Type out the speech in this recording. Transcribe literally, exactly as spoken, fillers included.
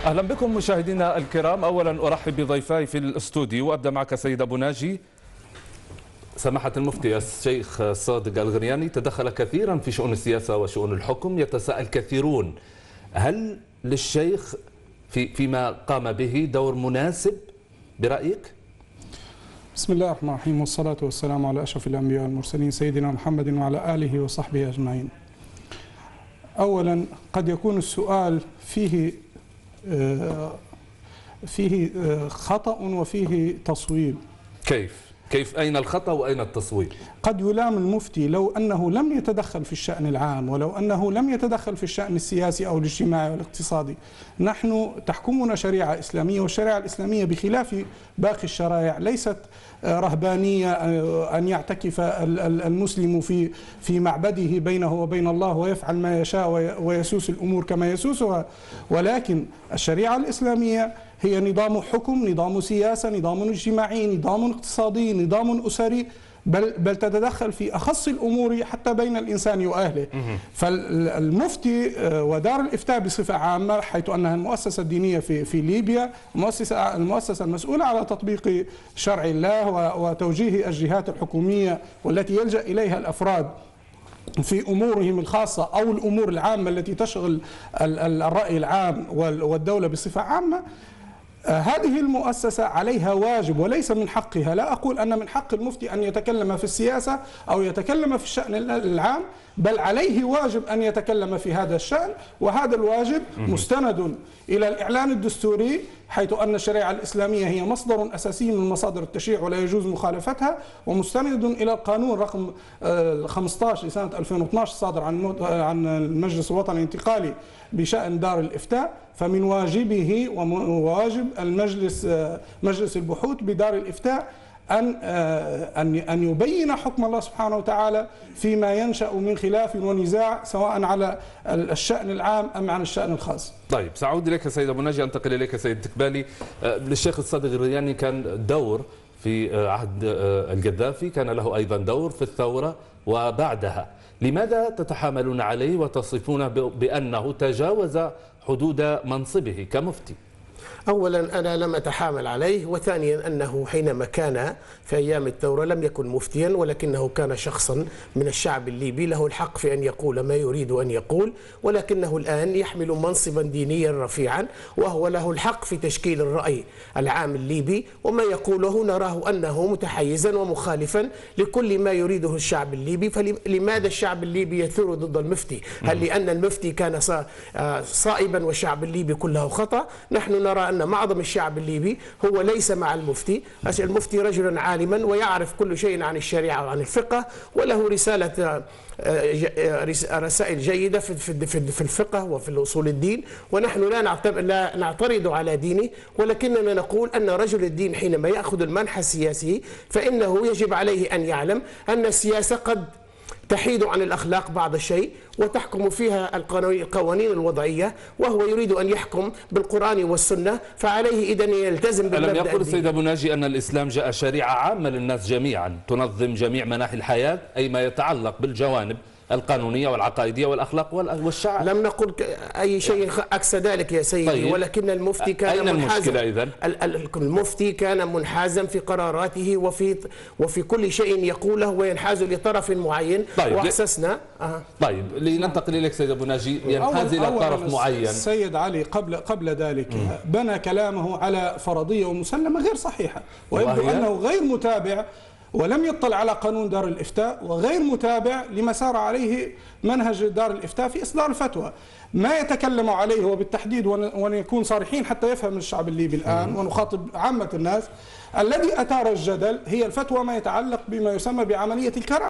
أهلا بكم مشاهدينا الكرام. أولا أرحب بضيفاي في الاستوديو وأبدأ معك سيد أبو ناجي. سماحة المفتي الشيخ صادق الغرياني تدخل كثيرا في شؤون السياسة وشؤون الحكم. يتساءل كثيرون هل للشيخ في فيما قام به دور مناسب برأيك؟ بسم الله الرحمن الرحيم، والصلاة والسلام على أشرف الأنبياء والمرسلين سيدنا محمد وعلى آله وصحبه أجمعين. أولا قد يكون السؤال فيه فيه خطأ وفيه تصويب. كيف؟ كيف أين الخطأ وأين التصويب؟ قد يلام المفتي لو أنه لم يتدخل في الشأن العام، ولو أنه لم يتدخل في الشأن السياسي أو الاجتماعي والاقتصادي. نحن تحكمنا شريعة إسلامية، والشريعة الإسلامية بخلاف باقي الشرائع ليست رهبانية أن يعتكف المسلم في في معبده بينه وبين الله ويفعل ما يشاء ويسوس الأمور كما يسوسها، ولكن الشريعة الإسلامية هي نظام حكم، نظام سياسة، نظام اجتماعي، نظام اقتصادي، نظام أسري، بل بل تتدخل في أخص الأمور حتى بين الإنسان وأهله. فالمفتي ودار الإفتاء بصفة عامة، حيث أنها المؤسسة الدينية في في ليبيا، المؤسسة المؤسسة المسؤولة على تطبيق شرع الله وتوجيه الجهات الحكومية والتي يلجأ إليها الأفراد في أمورهم الخاصة أو الأمور العامة التي تشغل الرأي العام والدولة بصفة عامة. هذه المؤسسة عليها واجب وليس من حقها. لا أقول أن من حق المفتي أن يتكلم في السياسة أو يتكلم في الشأن العام، بل عليه واجب أن يتكلم في هذا الشأن، وهذا الواجب مستند إلى الإعلان الدستوري، حيث أن الشريعة الإسلامية هي مصدر أساسي من مصادر التشريع ولا يجوز مخالفتها، ومستند إلى القانون رقم خمسة عشر لسنة ألفين واثني عشر الصادر عن عن المجلس الوطني الانتقالي بشأن دار الإفتاء. فمن واجبه وواجب المجلس مجلس البحوث بدار الإفتاء أن أن أن يبين حكم الله سبحانه وتعالى فيما ينشأ من خلاف ونزاع، سواء على الشأن العام أم عن الشأن الخاص. طيب، سأعود إليك سيد أبو ناجي، أنتقل إليك سيد تكبالي. للشيخ الصادق الغرياني كان دور في عهد القذافي، كان له أيضا دور في الثورة وبعدها. لماذا تتحاملون عليه وتصفونه بأنه تجاوز حدود منصبه كمفتي؟ أولا أنا لم أتحامل عليه، وثانيا أنه حينما كان في أيام الثورة لم يكن مفتيا، ولكنه كان شخصا من الشعب الليبي له الحق في أن يقول ما يريد أن يقول، ولكنه الآن يحمل منصبا دينيا رفيعا، وهو له الحق في تشكيل الرأي العام الليبي، وما يقوله نراه أنه متحيزا ومخالفا لكل ما يريده الشعب الليبي. فلماذا الشعب الليبي يثور ضد المفتي؟ هل لأن المفتي كان صائبا والشعب الليبي كله خطأ؟ نحن نرى أن معظم الشعب الليبي هو ليس مع المفتي. المفتي رجل عالما ويعرف كل شيء عن الشريعة وعن الفقه، وله رسالة رسائل جيدة في الفقه وفي الأصول الدين، ونحن لا نعترض على دينه، ولكننا نقول أن رجل الدين حينما يأخذ المنحى السياسي فإنه يجب عليه أن يعلم أن السياسة قد تحيد عن الأخلاق بعض الشيء وتحكم فيها القوانين الوضعية، وهو يريد أن يحكم بالقرآن والسنة، فعليه إذن يلتزم بالمبدأ. ألم يقول السيد أبو ناجي أن الإسلام جاء شريعة عامة للناس جميعا تنظم جميع مناحي الحياة، أي ما يتعلق بالجوانب القانونية والعقائدية والأخلاق والشعب؟ لم نقل أي شيء عكس ذلك يا سيدي. طيب، ولكن المفتي كان أين منحازا. المشكلة إذن؟ المفتي كان منحازا في قراراته وفي وفي كل شيء يقوله، وينحاز لطرف معين. طيب، وأحسسنا أه. طيب، لننتقل إليك سيد أبو ناجي. ينحاز إلى طرف معين. السيد علي قبل قبل ذلك بنى كلامه على فرضية ومسلمة غير صحيحة، ويبدو أنه غير متابع ولم يطلع على قانون دار الإفتاء، وغير متابع لما سار عليه منهج دار الإفتاء في إصدار الفتوى. ما يتكلم عليه هو بالتحديد، ونكون صريحين حتى يفهم الشعب الليبي الآن ونخاطب عامة الناس، الذي أثار الجدل هي الفتوى ما يتعلق بما يسمى بعملية الكرع.